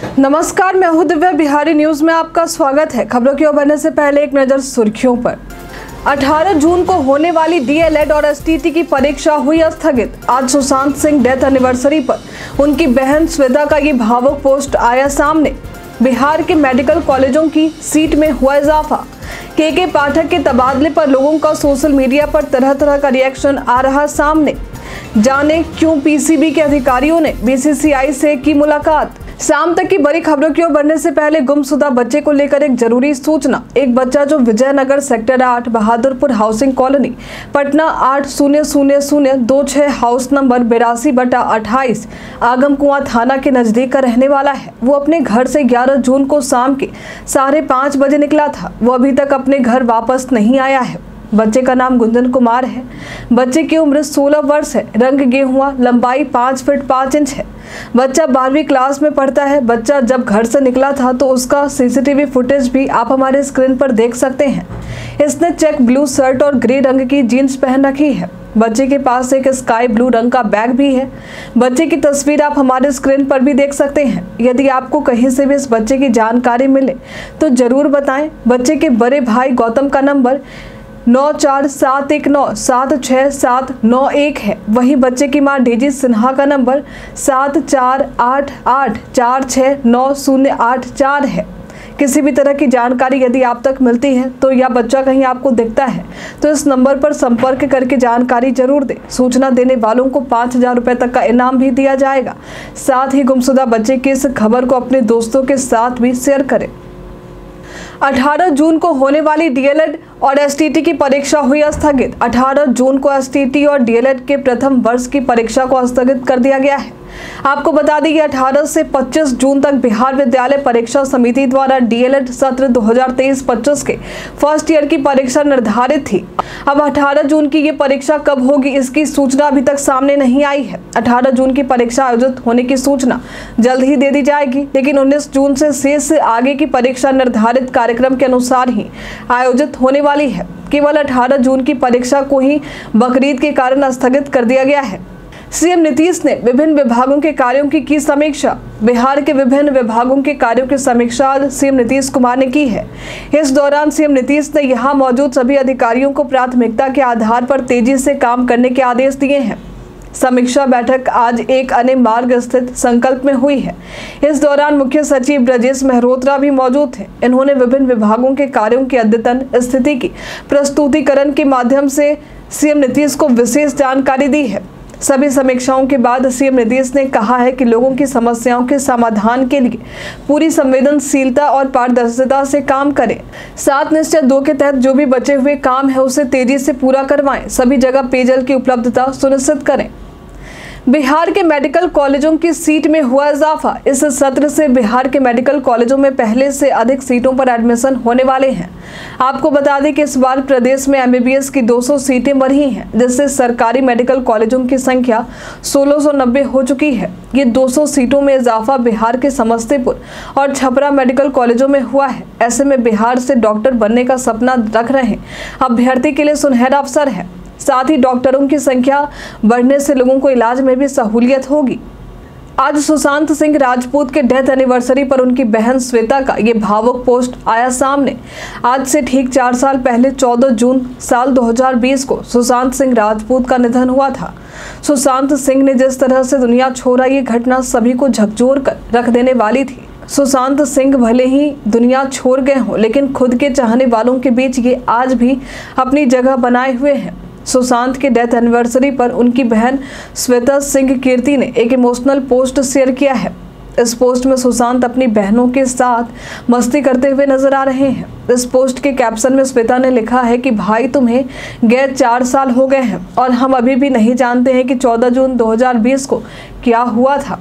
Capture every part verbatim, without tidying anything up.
नमस्कार, मैं हूं दिव्या। बिहारी न्यूज में आपका स्वागत है। खबरों की ओर बढ़ने से पहले एक नजर सुर्खियों पर। अठारह जून को होने वाली डीएलएड और एसटीटी की परीक्षा हुई स्थगित। आज सुशांत सिंह डेथ एनिवर्सरी पर उनकी बहन श्वेता का ये भावुक पोस्ट आया सामने। बिहार के मेडिकल कॉलेजों की सीट में हुआ इजाफा। के के पाठक के तबादले पर लोगों का सोशल मीडिया पर तरह तरह का रिएक्शन आ रहा सामने। जाने क्यों पीसीबी के अधिकारियों ने बीसीसीआई से की मुलाकात। शाम तक की बड़ी खबरों की ओर बढ़ने से पहले गुमशुदा बच्चे को लेकर एक जरूरी सूचना। एक बच्चा जो विजयनगर सेक्टर आठ बहादुरपुर हाउसिंग कॉलोनी पटना आठ शून्य शून्य शून्य दो छह हाउस नंबर बिरासी बटा अट्ठाईस आगम कुआं थाना के नजदीक का रहने वाला है। वो अपने घर से ग्यारह जून को शाम के साढ़े पाँच बजे निकला था। वो अभी तक अपने घर वापस नहीं आया है। बच्चे का नाम गुंजन कुमार है। बच्चे की उम्र सोलह वर्ष है। रंग गेहुआ, लंबाई पाँच फीट पाँच इंच है। बच्चा बारहवीं क्लास में पढ़ता है। बच्चा जब घर से निकला था तो उसका सीसीटीवी फुटेज भी आप हमारे स्क्रीन पर देख सकते हैं। इसने चेक ब्लू शर्ट और ग्रे रंग की जीन्स पहन रखी है। बच्चे के पास एक स्काई ब्लू रंग का बैग भी है। बच्चे की तस्वीर आप हमारे स्क्रीन पर भी देख सकते हैं। यदि आपको कहीं से भी इस बच्चे की जानकारी मिले तो जरूर बताएं। बच्चे के बड़े भाई गौतम का नंबर नौ चार सात एक नौ सात छः सात नौ एक है। वहीं बच्चे की मां डेजी सिन्हा का नंबर सात चार आठ आठ चार छः नौ शून्य आठ चार है। किसी भी तरह की जानकारी यदि आप तक मिलती है तो या बच्चा कहीं आपको दिखता है तो इस नंबर पर संपर्क करके जानकारी जरूर दें। सूचना देने वालों को पाँच हजार रुपये तक का इनाम भी दिया जाएगा। साथ ही गुमशुदा बच्चे की इस खबर को अपने दोस्तों के साथ भी शेयर करें। अठारह जून को होने वाली डीएलएड और एसटीटी की परीक्षा हुई स्थगित। अठारह जून को एसटीटी और डीएलएड के प्रथम वर्ष की परीक्षा को स्थगित कर दिया गया है। आपको बता दें कि अठारह से पच्चीस जून तक बिहार विद्यालय परीक्षा समिति द्वारा डीएलएड सत्र दो हज़ार तेईस पच्चीस के फर्स्ट ईयर की परीक्षा निर्धारित थी। अब अठारह जून की ये परीक्षा कब होगी इसकी सूचना अभी तक सामने नहीं आई है। अठारह जून की परीक्षा आयोजित होने की सूचना जल्द ही दे दी जाएगी, लेकिन उन्नीस जून से शेष आगे की परीक्षा निर्धारित कार्यक्रम के अनुसार ही आयोजित होने वाली है। केवल अठारह जून की परीक्षा को ही बकरीद के कारण स्थगित कर दिया गया है। सीएम नीतीश ने विभिन्न विभागों के कार्यों की की समीक्षा। बिहार के विभिन्न विभागों के कार्यों की समीक्षा सीएम नीतीश कुमार ने की है। इस दौरान सीएम नीतीश ने यहां मौजूद सभी अधिकारियों को प्राथमिकता के आधार पर तेजी से काम करने के आदेश दिए हैं। समीक्षा बैठक आज एक अन्य मार्ग स्थित संकल्प में हुई है। इस दौरान मुख्य सचिव ब्रजेश मेहरोत्रा भी मौजूद थे। इन्होंने विभिन्न विभागों के कार्यों की अद्यतन स्थिति की प्रस्तुतिकरण के माध्यम से सीएम नीतीश को विशेष जानकारी दी है। सभी समीक्षाओं के बाद सीएम नीतीश ने कहा है कि लोगों की समस्याओं के समाधान के लिए पूरी संवेदनशीलता और पारदर्शिता से काम करें। सात निश्चय दो के तहत जो भी बचे हुए काम है उसे तेजी से पूरा करवाएं। सभी जगह पेयजल की उपलब्धता सुनिश्चित करें। बिहार के मेडिकल कॉलेजों की सीट में हुआ इजाफा। इस सत्र से बिहार के मेडिकल कॉलेजों में पहले से अधिक सीटों पर एडमिशन होने वाले हैं। आपको बता दें कि इस बार प्रदेश में एमबीबीएस की दो सौ सीटें बढ़ी हैं, जिससे सरकारी मेडिकल कॉलेजों की संख्या सोलह सौ नब्बे हो चुकी है। ये दो सौ सीटों में इजाफा बिहार के समस्तीपुर और छपरा मेडिकल कॉलेजों में हुआ है। ऐसे में बिहार से डॉक्टर बनने का सपना रख रहे अभ्यर्थी के लिए सुनहरा अवसर है। साथ ही डॉक्टरों की संख्या बढ़ने से लोगों को इलाज में भी सहूलियत होगी। आज सुशांत सिंह राजपूत के डेथ एनिवर्सरी पर उनकी बहन श्वेता का ये भावुक पोस्ट आया सामने। आज से ठीक चार साल पहले चौदह जून साल दो हज़ार बीस को सुशांत सिंह राजपूत का निधन हुआ था। सुशांत सिंह ने जिस तरह से दुनिया छोड़ा, ये घटना सभी को झकझोर कर रख देने वाली थी। सुशांत सिंह भले ही दुनिया छोड़ गए हों, लेकिन खुद के चाहने वालों के बीच ये आज भी अपनी जगह बनाए हुए हैं। सुशांत के डेथ एनिवर्सरी पर उनकी बहन श्वेता सिंह कीर्ति ने एक इमोशनल पोस्ट शेयर किया है। इस पोस्ट में सुशांत अपनी बहनों के साथ मस्ती करते हुए नजर आ रहे हैं। इस पोस्ट के कैप्शन में श्वेता ने लिखा है कि भाई तुम्हें गए चार साल हो गए हैं और हम अभी भी नहीं जानते हैं कि चौदह जून दो हज़ार बीस को क्या हुआ था।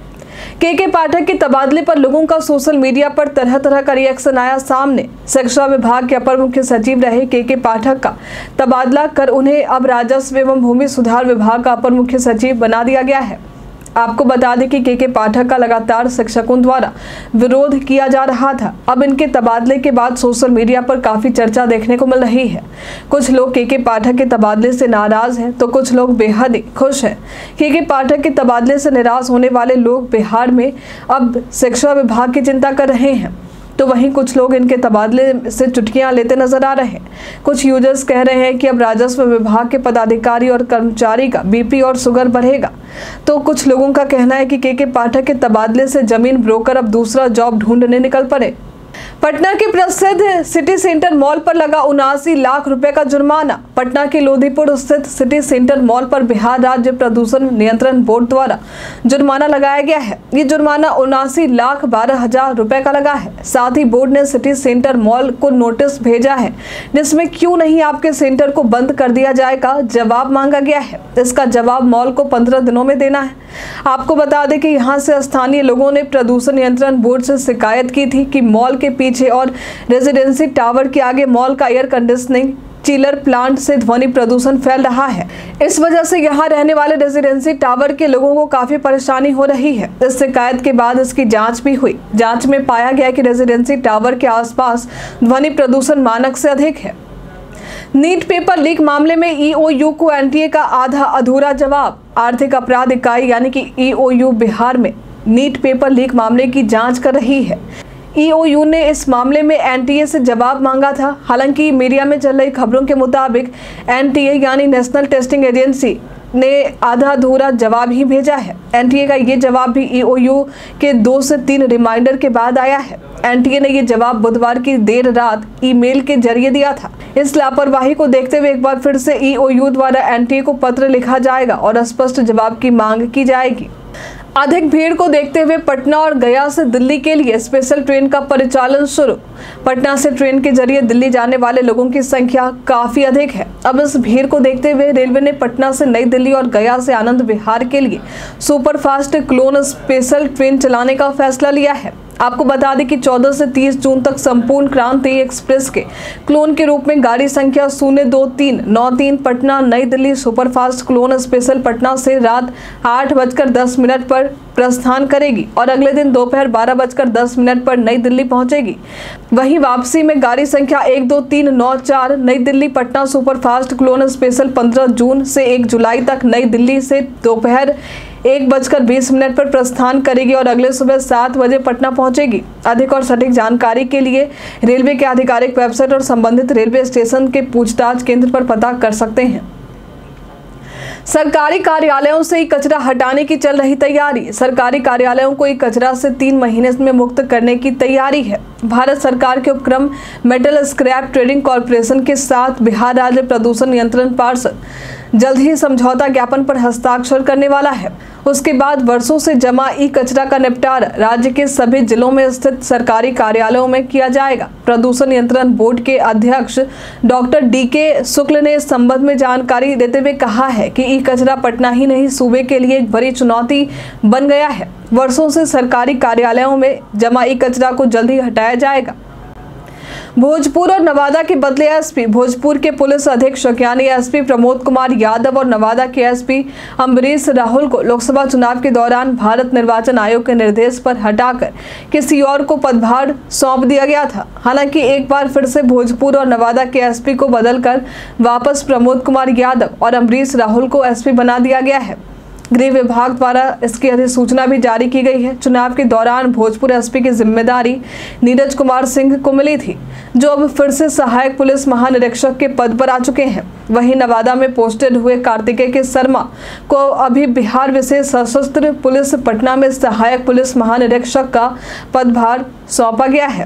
के के पाठक के तबादले पर लोगों का सोशल मीडिया पर तरह तरह का रिएक्शन आया सामने। शिक्षा विभाग के अपर मुख्य सचिव रहे के के पाठक का तबादला कर उन्हें अब राजस्व एवं भूमि सुधार विभाग का अपर मुख्य सचिव बना दिया गया है। आपको बता दें कि के के पाठक का लगातार शिक्षकों द्वारा विरोध किया जा रहा था। अब इनके तबादले के बाद सोशल मीडिया पर काफी चर्चा देखने को मिल रही है। कुछ लोग के के पाठक के तबादले से नाराज हैं, तो कुछ लोग बेहद ही खुश हैं। के के पाठक के तबादले से निराश होने वाले लोग बिहार में अब शिक्षा विभाग की चिंता कर रहे हैं, तो वहीं कुछ लोग इनके तबादले से चुटकियां लेते नजर आ रहे हैं। कुछ यूजर्स कह रहे हैं कि अब राजस्व विभाग के पदाधिकारी और कर्मचारी का बीपी और शुगर बढ़ेगा। तो कुछ लोगों का कहना है कि के के पाठक के तबादले से जमीन ब्रोकर अब दूसरा जॉब ढूंढने निकल पड़े। पटना के प्रसिद्ध सिटी सेंटर मॉल पर लगा उनासी लाख रुपए का जुर्माना। पटना के लोधीपुर स्थित सिटी सेंटर मॉल पर बिहार राज्य प्रदूषण नियंत्रण बोर्ड द्वारा जुर्माना लगाया गया है। ये जुर्माना उनासी लाख बारह हजार रुपए का लगा है। साथ ही बोर्ड ने सिटी सेंटर मॉल को नोटिस भेजा है, जिसमें क्यों नहीं आपके सेंटर को बंद कर दिया जाएगा जवाब मांगा गया है। इसका जवाब मॉल को पंद्रह दिनों में देना है। आपको बता दें कि यहाँ से स्थानीय लोगों ने प्रदूषण नियंत्रण बोर्ड से शिकायत की थी कि मॉल के पीछे और रेजिडेंसी टावर के आगे मॉल का एयर कंडीशनिंग चिलर प्लांट से ध्वनि प्रदूषण फैल रहा है। इस वजह से यहाँ रहने वाले रेजिडेंसी टावर के लोगों को काफी परेशानी हो रही है। इस शिकायत के बाद इसकी जांच भी हुई। जांच में पाया गया कि रेजिडेंसी टावर के आसपास ध्वनि प्रदूषण मानक से अधिक है। नीट पेपर लीक मामले में ई ओ यू को एन टी ए का आधा अधूरा जवाब। आर्थिक अपराध इकाई यानी कि ई ओ यू बिहार में नीट पेपर लीक मामले की जांच कर रही है। ई ओ यू ने इस मामले में एन टी ए से जवाब मांगा था। हालांकि मीडिया में चल रही खबरों के मुताबिक एन टी ए यानी नेशनल टेस्टिंग एजेंसी ने आधा अधूरा जवाब ही भेजा है। एन टी ए का ये जवाब भी ई ओ यू के दो से तीन रिमाइंडर के बाद आया है। एन टी ए ने ये जवाब बुधवार की देर रात ईमेल के जरिए दिया था। इस लापरवाही को देखते हुए एक बार फिर से ई ओ यू द्वारा एन टी ए को पत्र लिखा जाएगा और स्पष्ट जवाब की मांग की जाएगी। अधिक भीड़ को देखते हुए पटना और गया से दिल्ली के लिए स्पेशल ट्रेन का परिचालन शुरू। पटना से ट्रेन के जरिए दिल्ली जाने वाले लोगों की संख्या काफी अधिक है। अब इस भीड़ को देखते हुए रेलवे ने पटना से नई दिल्ली और गया से आनंद विहार के लिए सुपरफास्ट क्लोन स्पेशल ट्रेन चलाने का फैसला लिया है। आपको बता दें कि चौदह से तीस जून तक संपूर्ण क्रांति एक्सप्रेस के क्लोन के रूप में गाड़ी संख्या शून्य दो तीन नौ तीन Patna New Delhi superfast clone special Patna से रात आठ बजकर दस मिनट पर प्रस्थान करेगी और अगले दिन दोपहर बारह बजकर दस मिनट पर नई दिल्ली पहुंचेगी। वहीं वापसी में गाड़ी संख्या एक दो तीन नौ चार New Delhi Patna superfast clone special पंद्रह जून से एक जुलाई तक नई दिल्ली से दोपहर एक बजकर बीस मिनट पर प्रस्थान करेगी और अगले सुबह सात बजे पटना पहुंचेगी। अधिक और सटीक जानकारी के लिए रेलवे के आधिकारिक वेबसाइट और संबंधित रेलवे स्टेशन के पूछताछ केंद्र पर पता कर सकते हैं। सरकारी कार्यालयों से ई कचरा हटाने की चल रही तैयारी। सरकारी कार्यालयों को ई कचरा से तीन महीने में मुक्त करने की तैयारी है। भारत सरकार के उपक्रम मेटल स्क्रैप ट्रेडिंग कॉरपोरेशन के साथ बिहार राज्य प्रदूषण नियंत्रण पार्षद जल्द ही समझौता ज्ञापन पर हस्ताक्षर करने वाला है। उसके बाद वर्षों से जमा ई कचरा का निपटारा राज्य के सभी जिलों में स्थित सरकारी कार्यालयों में किया जाएगा। प्रदूषण नियंत्रण बोर्ड के अध्यक्ष डॉक्टर डी के शुक्ल ने इस संबंध में जानकारी देते हुए कहा है कि ई कचरा पटना ही नहीं सूबे के लिए एक बड़ी चुनौती बन गया है। वर्षों से सरकारी कार्यालयों में जमा ई कचरा को जल्द ही हटाया जाएगा। भोजपुर और नवादा के बदले एस पी। भोजपुर के पुलिस अधीक्षक यानी एस पी प्रमोद कुमार यादव और नवादा के एस पी अम्बरीश राहुल को लोकसभा चुनाव के दौरान भारत निर्वाचन आयोग के निर्देश पर हटाकर किसी और को पदभार सौंप दिया गया था। हालांकि एक बार फिर से भोजपुर और नवादा के एस पी को बदलकर वापस प्रमोद कुमार यादव और अम्बरीश राहुल को एस पी बना दिया गया है। गृह विभाग द्वारा इसकी अधिसूचना भी जारी की गई है। चुनाव के दौरान भोजपुर एस पी की जिम्मेदारी नीरज कुमार सिंह को मिली थी, जो अब फिर से सहायक पुलिस महानिरीक्षक के पद पर आ चुके हैं। वहीं नवादा में पोस्टेड हुए कार्तिकेय के शर्मा को अभी बिहार विशेष सशस्त्र पुलिस पटना में सहायक पुलिस महानिरीक्षक का पदभार सौंपा गया है।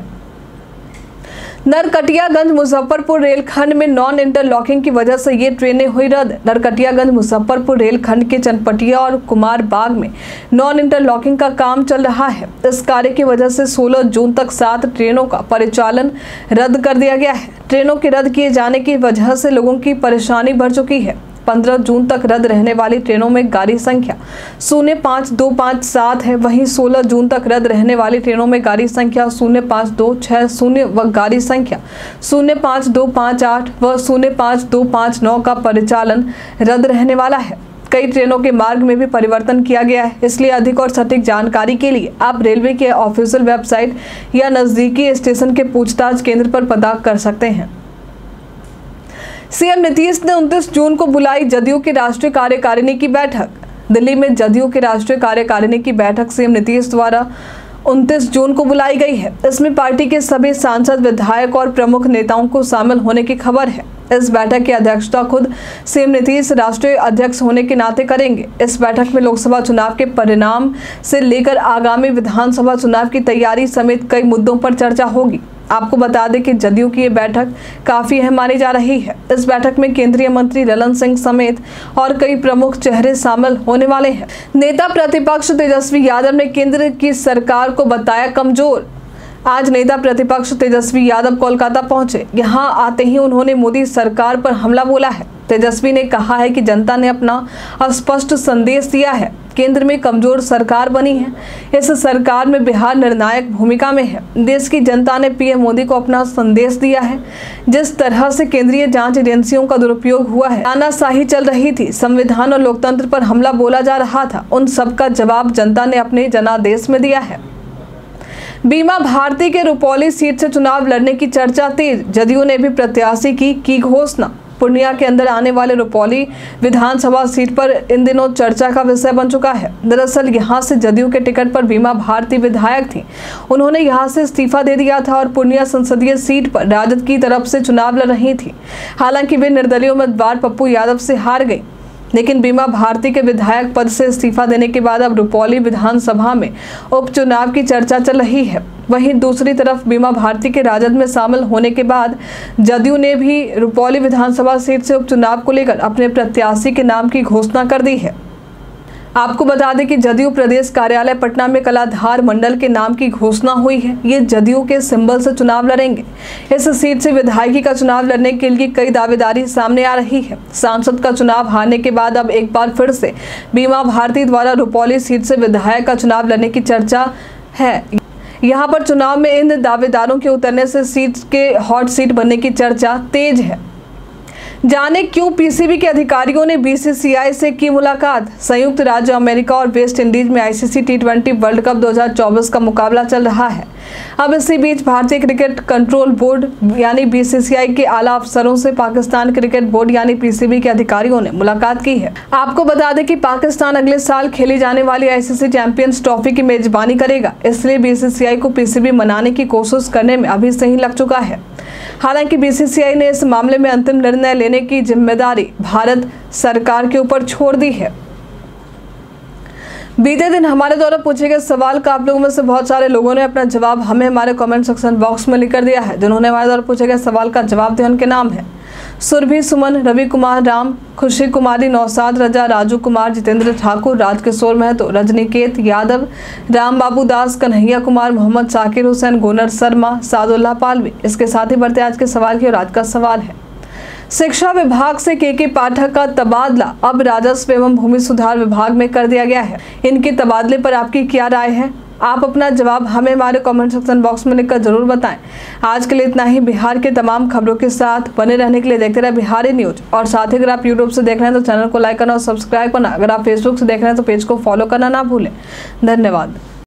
नरकटियागंज मुजफ्फरपुर रेलखंड में नॉन इंटरलॉकिंग की वजह से ये ट्रेनें हुई रद्द। नरकटियागंज मुजफ्फरपुर रेलखंड के चनपटिया और कुमार बाग में नॉन इंटरलॉकिंग का काम चल रहा है। इस कार्य की वजह से सोलह जून तक सात ट्रेनों का परिचालन रद्द कर दिया गया है। ट्रेनों के रद्द किए जाने की वजह से लोगों की परेशानी बढ़ चुकी है। पंद्रह जून तक रद्द रहने वाली ट्रेनों में गाड़ी संख्या शून्य पाँच दो पाँच सात है। वहीं सोलह जून तक रद्द रहने वाली ट्रेनों में गाड़ी संख्या शून्य पाँच दो छः शून्य व गाड़ी संख्या शून्य पाँच दो पाँच आठ व शून्य पाँच दो पाँच नौ का परिचालन रद्द रहने वाला है। कई ट्रेनों के मार्ग में भी परिवर्तन किया गया है, इसलिए अधिक और सटीक जानकारी के लिए आप रेलवे के ऑफिशियल वेबसाइट या नजदीकी स्टेशन के पूछताछ केंद्र पर पता कर सकते हैं। सीएम नीतीश ने उनतीस जून को बुलाई जदयू की राष्ट्रीय कार्यकारिणी की बैठक। दिल्ली में जदयू की राष्ट्रीय कार्यकारिणी की बैठक सीएम नीतीश द्वारा उनतीस जून को बुलाई गई है। इसमें पार्टी के सभी सांसद, विधायक और प्रमुख नेताओं को शामिल होने की खबर है। इस बैठक की अध्यक्षता खुद सीएम नीतीश राष्ट्रीय अध्यक्ष होने के नाते करेंगे। इस बैठक में लोकसभा चुनाव के परिणाम से लेकर आगामी विधानसभा चुनाव की तैयारी समेत कई मुद्दों पर चर्चा होगी। आपको बता दें कि जदयू की ये बैठक काफी अहम मानी जा रही है। इस बैठक में केंद्रीय मंत्री ललन सिंह समेत और कई प्रमुख चेहरे शामिल होने वाले हैं। नेता प्रतिपक्ष तेजस्वी यादव ने केंद्र की सरकार को बताया कमजोर। आज नेता प्रतिपक्ष तेजस्वी यादव कोलकाता पहुंचे। यहां आते ही उन्होंने मोदी सरकार पर हमला बोला है। तेजस्वी ने कहा है कि जनता ने अपना स्पष्ट संदेश दिया है, केंद्र में कमजोर सरकार बनी है। इस सरकार में बिहार निर्णायक भूमिका में है। देश की जनता ने पीएम मोदी को अपना संदेश दिया है। जिस तरह से केंद्रीय जांच एजेंसियों का दुरुपयोग हुआ है, तानाशाही चल रही थी, संविधान और लोकतंत्र पर हमला बोला जा रहा था, उन सब का जवाब जनता ने अपने जनादेश में दिया है। बीमा भारती के रुपौली सीट से चुनाव लड़ने की चर्चा तेज। जदयू ने भी प्रत्याशी की की घोषणा। पूर्णिया के अंदर आने वाले रुपौली विधानसभा सीट पर इन दिनों चर्चा का विषय बन चुका है। दरअसल यहां से जदयू के टिकट पर बीमा भारती विधायक थी। उन्होंने यहां से इस्तीफा दे दिया था और पूर्णिया संसदीय सीट पर राजद की तरफ से चुनाव लड़ रही थी। हालांकि वे निर्दलीय उम्मीदवार पप्पू यादव से हार गई, लेकिन बीमा भारती के विधायक पद से इस्तीफा देने के बाद अब रुपौली विधानसभा में उपचुनाव की चर्चा चल रही है। वहीं दूसरी तरफ बीमा भारती के राजद में शामिल होने के बाद जदयू ने भी रुपौली विधानसभा सीट से उपचुनाव को लेकर अपने प्रत्याशी के नाम की घोषणा कर दी है। आपको बता दें कि जदयू प्रदेश कार्यालय पटना में कलाधार मंडल के नाम की घोषणा हुई है। ये जदयू के सिंबल से चुनाव लड़ेंगे। इस सीट से विधायकी का चुनाव लड़ने के लिए कई दावेदारी सामने आ रही है। सांसद का चुनाव हारने के बाद अब एक बार फिर से बीमा भारती द्वारा रुपौली सीट से विधायक का चुनाव लड़ने की चर्चा है। यहाँ पर चुनाव में इन दावेदारों के उतरने से सीट के हॉट सीट बनने की चर्चा तेज है। जाने क्यों पीसीबी के अधिकारियों ने बीसीसीआई से की मुलाकात। संयुक्त राज्य अमेरिका और वेस्ट इंडीज में ICC T twenty World Cup दो हज़ार चौबीस का मुकाबला चल रहा है। अब इसी बीच भारतीय क्रिकेट कंट्रोल बोर्ड यानी बीसीसीआई के आला अफसरों से पाकिस्तान क्रिकेट बोर्ड यानी पीसीबी के अधिकारियों ने मुलाकात की है। आपको बता दें कि पाकिस्तान अगले साल खेली जाने वाली आईसीसी चैंपियंस ट्रॉफी की मेजबानी करेगा, इसलिए बीसीसीआई को पीसीबी मनाने की कोशिश करने में अभी से ही लग चुका है। हालांकि बीसीसीआई ने इस मामले में अंतिम निर्णय लेने की जिम्मेदारी भारत सरकार के ऊपर छोड़ दी है। बीते दिन हमारे द्वारा पूछे गए सवाल का आप लोगों में से बहुत सारे लोगों ने अपना जवाब हमें हमारे कमेंट सेक्शन बॉक्स में लिख कर दिया है। जिन्होंने हमारे द्वारा पूछे गए सवाल का जवाब दिया उनके नाम है सुरभि सुमन, रवि कुमार राम, खुशी कुमारी, नौसाद रजा, राजू कुमार, जितेंद्र ठाकुर, राजकिशोर महतो, रजनीकेत यादव, राम बाबू दास, कन्हैया कुमार, मोहम्मद साकिर हुसैन, गोनर शर्मा, सादुल्लाह पालवी। इसके साथ ही बढ़ते आज के सवाल की और आज का सवाल है, शिक्षा विभाग से के के पाठक का तबादला अब राजस्व एवं भूमि सुधार विभाग में कर दिया गया है। इनके तबादले पर आपकी क्या राय है? आप अपना जवाब हमें हमारे कमेंट सेक्शन बॉक्स में लिखकर जरूर बताएं। आज के लिए इतना ही। बिहार के तमाम खबरों के साथ बने रहने के लिए देखते रहे बिहारी न्यूज। और साथ ही अगर आप यूट्यूब से देख रहे हैं तो चैनल को लाइक करना और सब्सक्राइब करना। अगर आप फेसबुक से देख रहे हैं तो पेज को फॉलो करना ना भूलें। धन्यवाद।